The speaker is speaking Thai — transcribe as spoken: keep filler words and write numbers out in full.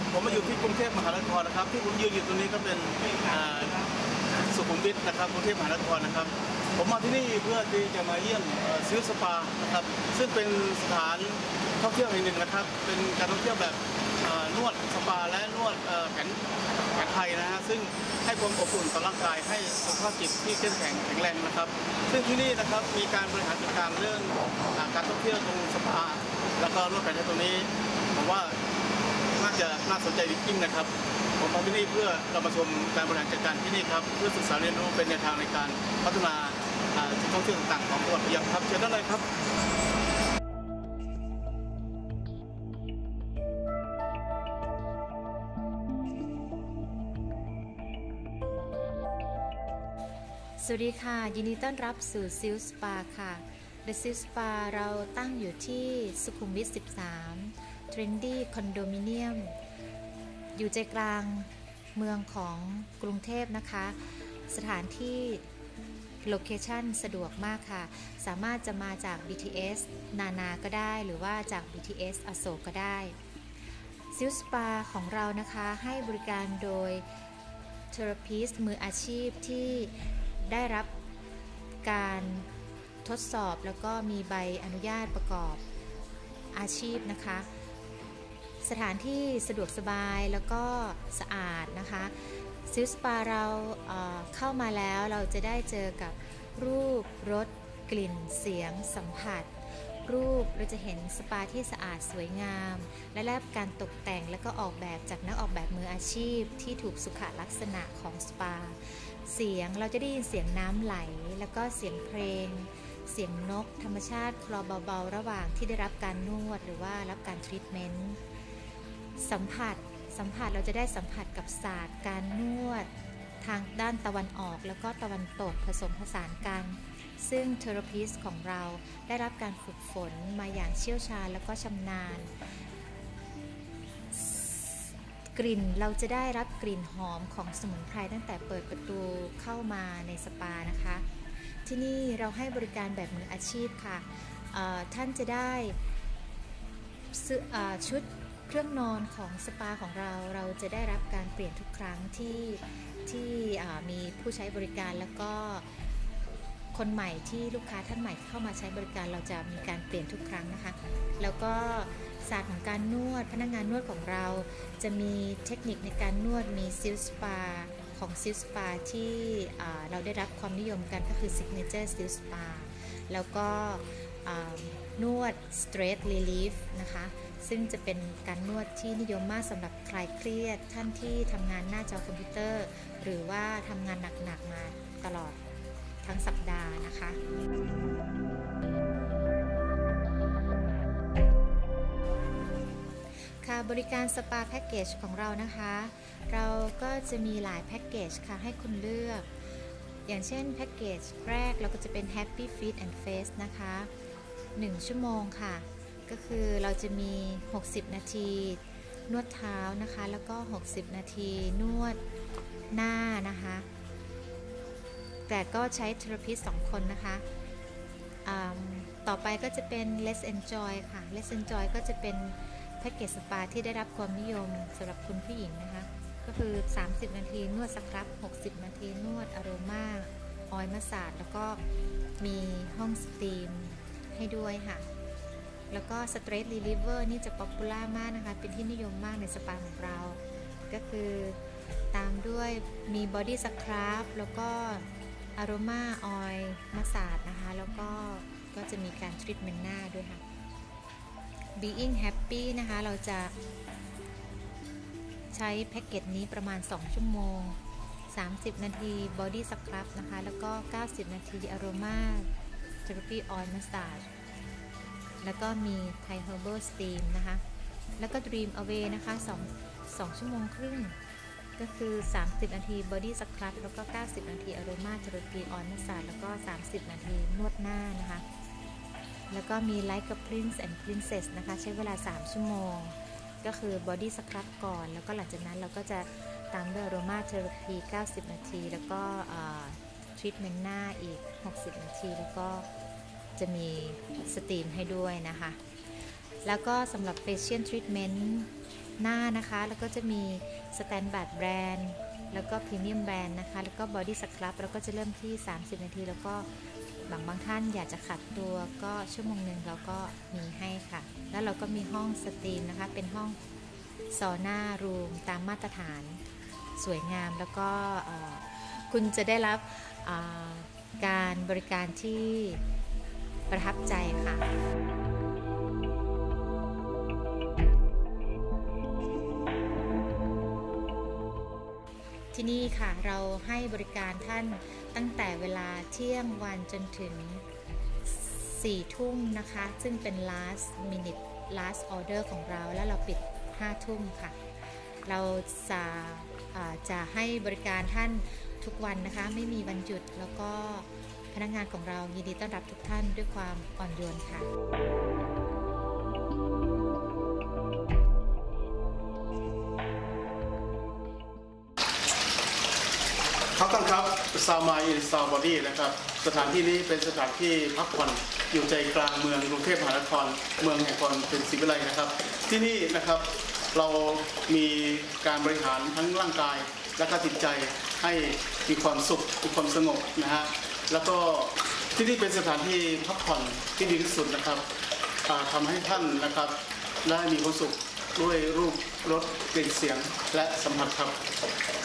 ผมมาอยู่ที่กรุงเทพมหานครนะครับที่ผมยืนอยู่ตรงนี้ก็เป็นสุขุมวิทนะครับกรุงเทพมหานครนะครับผมมาที่นี่เพื่อที่จะมาเยี่ยมซิลสปานะครับซึ่งเป็นสถานท่องเที่ยวแห่งหนึ่งนะครับเป็นการท่องเที่ยวแบบนวดสปาและนวดแผนแผนไทยนะฮะซึ่งให้ความอบอุ่นต่อร่างกายให้สุขภาพจิตที่เข้มแข็งแข็งแรงนะครับซึ่งที่นี่นะครับมีการบริหารจัดการเรื่องการท่องเที่ยวตรงสปาแล้วก็นวดแผนไทยตรงนี้ผมว่าน่าจะน่าสนใจจริงๆนะครับผมมาที่นี่เพื่อเรามาชมการบริหารจัดการที่นี่ครับเพื่อศึกษาเรียนรู้เป็นแนวทางในการพัฒนาจุดท่องเที่ยวต่างๆของจังหวัดพะเยาครับเชิญได้เลยครับสวัสดีค่ะยินดีต้อนรับสู่ซิลสปาค่ะ The Sil Spa เราตั้งอยู่ที่สุขุมวิทสิบสาม Trendy Condominium อยู่ใจกลางเมืองของกรุงเทพนะคะสถานที่โลเคชั่นสะดวกมากค่ะสามารถจะมาจาก บี ที เอส นานาก็ได้หรือว่าจาก บี ที เอส อโศกก็ได้ซิลสปาของเรานะคะให้บริการโดยเทอราพิสต์มืออาชีพที่ได้รับการทดสอบแล้วก็มีใบอนุญาตประกอบอาชีพนะคะสถานที่สะดวกสบายแล้วก็สะอาดนะคะซิลสปาเราเอ่อเข้ามาแล้วเราจะได้เจอกับรูปรสกลิ่นเสียงสัมผัสรูปเราจะเห็นสปาที่สะอาดสวยงามและได้รับการตกแต่งและก็ออกแบบจากนักออกแบบมืออาชีพที่ถูกสุขลักษณะของสปาเสียงเราจะได้ยินเสียงน้ำไหลแล้วก็เสียงเพลงเสียงนกธรรมชาติคลอเบาๆระหว่างที่ได้รับการนวดหรือว่ารับการทรีทเมนต์สัมผัสสัมผัสเราจะได้สัมผัสกับศาสตร์การนวดทางด้านตะวันออกแล้วก็ตะวันตกผสมผสานกันซึ่งเทอราพิสต์ของเราได้รับการฝึกฝนมาอย่างเชี่ยวชาญแล้วก็ชำนาญกลิ่นเราจะได้รับกลิ่นหอมของสมุนไพรตั้งแต่เปิดประตูเข้ามาในสปานะคะที่นี่เราให้บริการแบบมืออาชีพค่ะท่านจะได้ชุดเครื่องนอนของสปาของเราเราจะได้รับการเปลี่ยนทุกครั้งที่ที่มีผู้ใช้บริการแล้วก็คนใหม่ที่ลูกค้าท่านใหม่เข้ามาใช้บริการเราจะมีการเปลี่ยนทุกครั้งนะคะแล้วก็ศาสตร์ของการนวดพนักงานนวดของเราจะมีเทคนิคในการนวดมีซิลสปาของซิลสปาที่เราได้รับความนิยมกันก็คือ Signature ซิลสปาแล้วก็นวด Stress Relief นะคะซึ่งจะเป็นการนวดที่นิยมมากสำหรับคลายเครียดท่านที่ทำงานหน้าจอคอมพิวเตอร์หรือว่าทำงานหนักๆมาตลอดทั้งสัปดาห์นะคะค่ะบริการสปาแพ็กเกจของเรานะคะเราก็จะมีหลายแพ็กเกจค่ะให้คุณเลือกอย่างเช่นแพ็กเกจแรกเราก็จะเป็น Happy Feet and Face นะคะหนึ่งชั่วโมงค่ะก็คือเราจะมีหกสิบนาทีนวดเท้านะคะแล้วก็หกสิบนาทีนวดหน้านะคะแต่ก็ใช้เทอราพิสต์สองคนนะคะต่อไปก็จะเป็น Let's Enjoy ค่ะ Let's Enjoy ก็จะเป็นแพ็กเกจสปาที่ได้รับความนิยมสำหรับคุณผู้หญิงนะคะก็คือสามสิบนาทีนวดสครับหกสิบนาทีนวดอโรมาออยล์มัสสาจแล้วก็มีห้องสตรีมให้ด้วยค่ะแล้วก็ Stress Reliever นี่จะป๊อปปูล่ามากนะคะเป็นที่นิยมมากในสปาของเราก็คือตามด้วยมี Body Scrub แล้วก็ Aroma Oil Massage นะคะแล้วก็ก็จะมีการทรีทเมนต์หน้าด้วยค่ะ Being Happy นะคะเราจะใช้แพ็กเกจนี้ประมาณสองชั่วโมงสามสิบนาที Body Scrub นะคะแล้วก็เก้าสิบนาที Aroma Therapy Oil Massageแล้วก็มี Thai Herbal Steam นะคะแล้วก็ Dream Away นะคะสองชั่วโมงครึ่งก็คือสามสิบนาที Body Scrub แล้วก็เก้าสิบนาที Aroma Therapy Oil Massage แล้วก็สามสิบนาทีนวดหน้านะคะแล้วก็มี Like a Prince and Princess นะคะใช้เวลาสามชั่วโมงก็คือ Body Scrub ก่อนแล้วก็หลังจากนั้นเราก็จะตามด้วย Aroma Therapy เก้าสิบนาทีแล้วก็ทรีทเมนต์หน้าอีกหกสิบนาทีแล้วก็จะมีสตรีมให้ด้วยนะคะแล้วก็สำหรับ Facial Treatment หน้านะคะแล้วก็จะมีสแตนดาร์ดแบรนด์แล้วก็พรีเมียมแบรนด์นะคะแล้วก็บอดี้สครับแล้วก็จะเริ่มที่สามสิบนาทีแล้วก็บางบางท่านอยากจะขัดตัวก็ชั่วโมงหนึ่งเราก็มีให้ค่ะแล้วเราก็มีห้องสตรีมนะคะเป็นห้องซอน่ารูมตามมาตรฐานสวยงามแล้วก็คุณจะได้รับการบริการที่ประทับใจค่ะที่นี่ค่ะเราให้บริการท่านตั้งแต่เวลาเที่ยงวันจนถึงสี่ทุ่มนะคะซึ่งเป็น last minute last order ของเราแล้วเราปิดห้าทุ่มค่ะเราจะจะให้บริการท่านทุกวันนะคะไม่มีวันหยุดแล้วก็พนักงานของเรายินดีต้อนรับทุกท่านด้วยความอ่อนโยนค่ะครับท่านครับซาวมายอินซาวบอดี้นะครับสถานที่นี้เป็นสถานที่พักผ่อนอยู่ใจกลางเมืองกรุงเทพมหานครเมืองแห่งความเป็นศิลปวิไลนะครับที่นี่นะครับเรามีการบริหารทั้งร่างกายและก็จิตใจให้มีความสุขมีความสงบนะฮะแล้วก็ที่นี่เป็นสถานที่พักผ่อนที่ดีที่สุดนะครับทำให้ท่านนะครับได้มีความสุขด้วยรูปรสกลิ่นเสียงและสัมผัสครับ